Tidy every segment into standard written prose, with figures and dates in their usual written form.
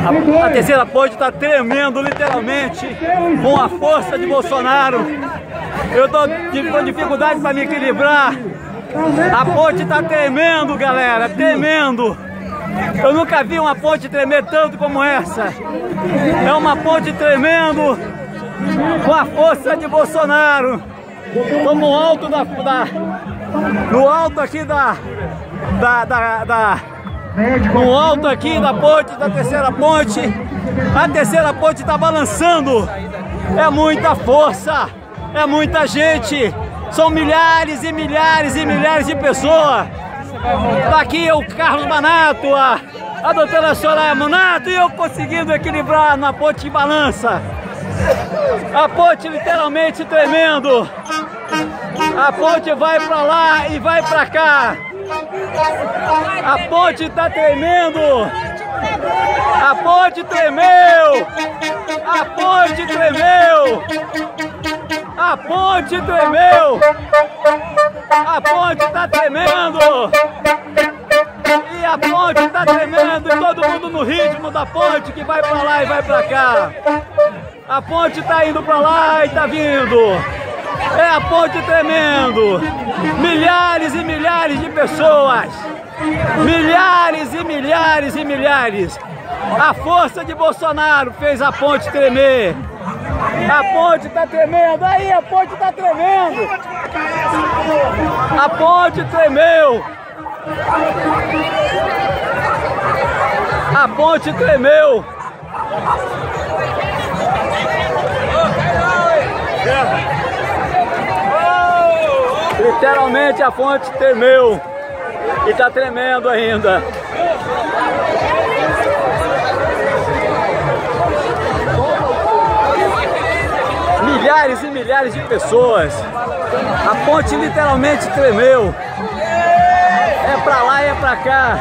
A terceira ponte está tremendo, literalmente, com a força de Bolsonaro. Eu estou com dificuldade para me equilibrar. A ponte está tremendo, galera, tremendo. Eu nunca vi uma ponte tremer tanto como essa. É uma ponte tremendo, com a força de Bolsonaro. Estou no alto no alto aqui no alto aqui da ponte, da terceira ponte. A terceira ponte está balançando. É muita força, é muita gente. São milhares e milhares e milhares de pessoas. Está aqui o Carlos Manato, a doutora Soraya Manato e eu conseguindo equilibrar na ponte que balança. A ponte literalmente tremendo. A ponte vai para lá e vai para cá. A ponte está tremendo. A ponte tremeu. A ponte tremeu. A ponte tremeu. A ponte está tremendo. E a ponte está tremendo. E todo mundo no ritmo da ponte que vai para lá e vai para cá. A ponte está indo para lá e está vindo. É a ponte tremendo. Milhares e milhares de pessoas. Milhares e milhares e milhares. A força de Bolsonaro fez a ponte tremer. A ponte está tremendo. Aí a ponte está tremendo. A ponte tremeu. A ponte tremeu. Literalmente a ponte tremeu. E está tremendo ainda. Milhares e milhares de pessoas. A ponte literalmente tremeu. É pra lá e é pra cá.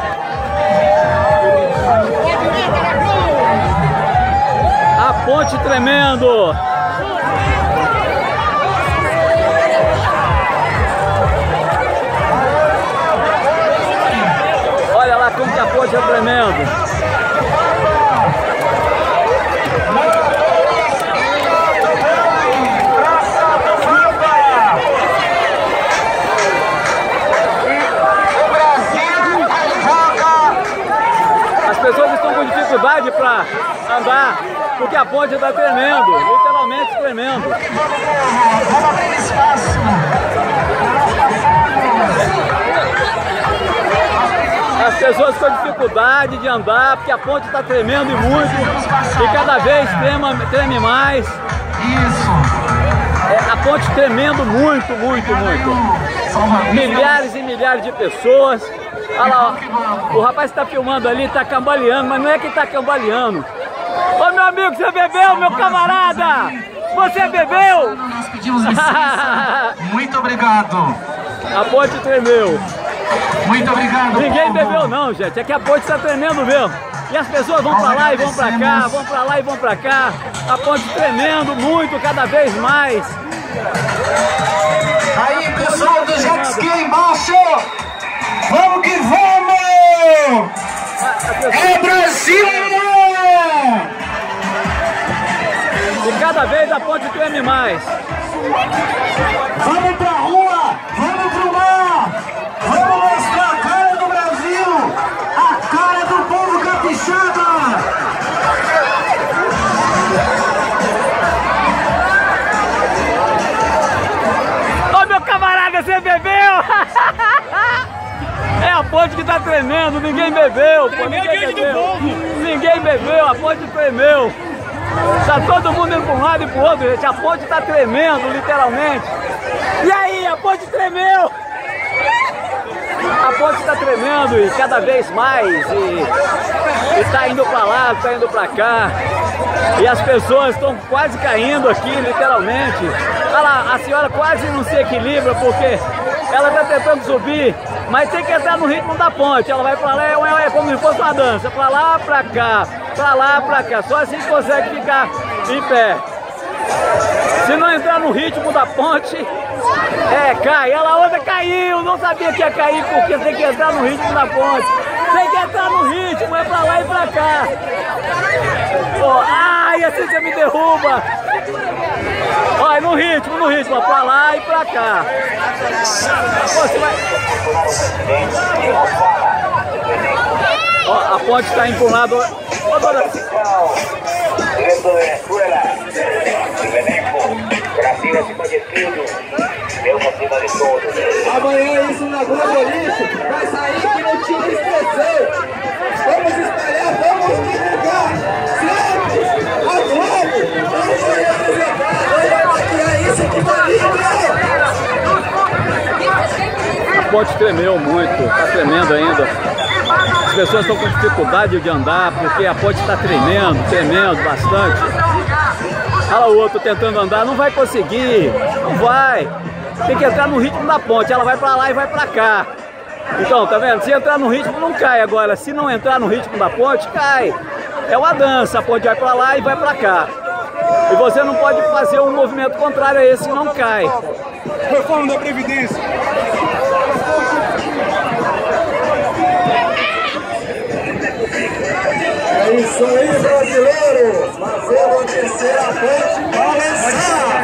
A ponte tremendo. Olha lá como que a ponte é tremendo. As pessoas estão com dificuldade para andar porque a ponte está tremendo, literalmente tremendo. Vamos abrir espaço. As pessoas com dificuldade de andar porque a ponte está tremendo e muito, e cada vez treme mais. Isso. A ponte tremendo muito, muito, muito. Milhares e milhares de pessoas. Olha lá, ó, o rapaz está filmando ali, está cambaleando, mas não é que está cambaleando. Ô meu amigo, você bebeu, meu camarada? Você bebeu? Nós pedimos licença. Muito obrigado. A ponte tremeu. Muito obrigado. Ninguém bebeu não, gente, é que a ponte está tremendo mesmo. E as pessoas vão para lá e vão para cá, vão para lá e vão para cá. A ponte tremendo muito, cada vez mais. Aí, pessoal do jet ski embaixo. Vamos que vamos! É Brasil! E cada vez a ponte treme mais. Vamos pra rua! Vamos pro mar! Vamos mostrar a cara do Brasil! A cara do povo capixaba! Ô meu camarada, você bebeu? É a ponte que tá tremendo, ninguém bebeu, pô, ninguém bebeu. Ninguém bebeu, a ponte tremeu. Tá todo mundo indo pra um lado e pro outro, gente. A ponte tá tremendo, literalmente. E aí, a ponte tremeu! A ponte tá tremendo e cada vez mais. E tá indo pra lá, tá indo pra cá. E as pessoas estão quase caindo aqui, literalmente. Olha lá, a senhora quase não se equilibra porque ela tá tentando subir, mas tem que entrar no ritmo da ponte. Ela vai pra lá, é como se fosse uma dança. Pra lá, pra cá, pra lá, pra cá. Só assim consegue ficar em pé. Se não entrar no ritmo da ponte, cai. Ela outra caiu, não sabia que ia cair porque tem que entrar no ritmo da ponte. Tem que entrar no ritmo, é pra lá e pra cá. Oh, ai, assim você me derruba. Olha, no ritmo, ó, pra lá e pra cá. Você vai... Ó, a ponte tá indo pra um lado. Ó, toda... Direto de Venezuela, Brasil acima de tudo, Deus acima de tudo. Amanhã isso na Globoliche vai sair que não tinha expressão. Vamos espalhar, vamos divulgar. Sempre a Globo, vamos representar. É isso que tá lindo. A ponte tremeu muito, tá tremendo ainda. As pessoas estão com dificuldade de andar porque a ponte está tremendo bastante. Olha o outro tentando andar, não vai conseguir, não vai. Tem que entrar no ritmo da ponte, ela vai para lá e vai para cá. Então, tá vendo? Se entrar no ritmo, não cai agora. Se não entrar no ritmo da ponte, cai. É uma dança, a ponte vai para lá e vai para cá. E você não pode fazer um movimento contrário a esse, não cai. Reforma da Previdência. É isso aí, brasileiro! Fazendo a terceira ponte balançar!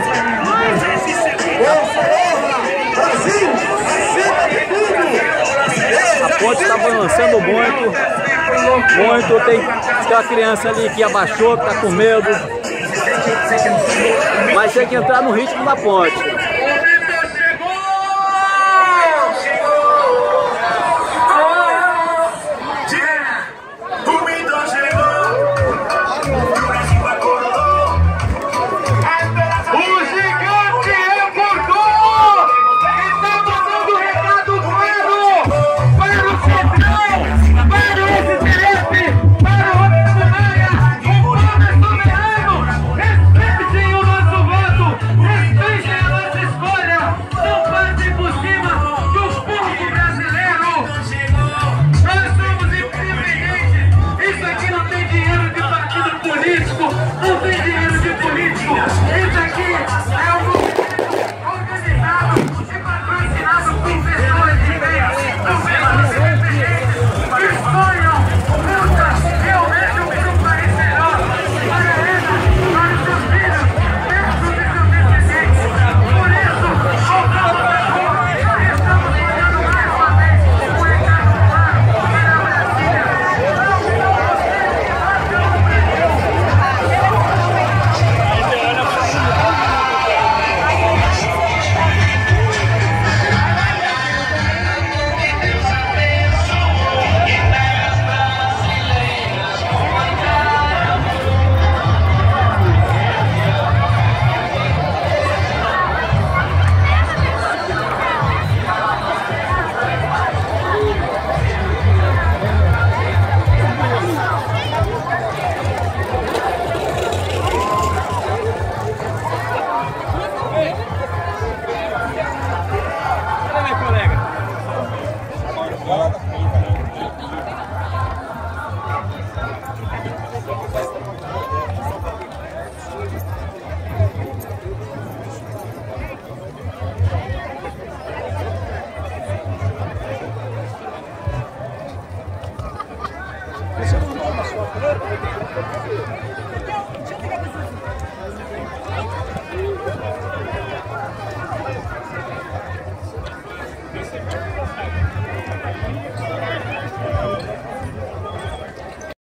Brasil! Acima de tudo! A ponte está balançando muito. Tem uma criança ali que abaixou, que está com medo. Mas tem que entrar no ritmo da ponte.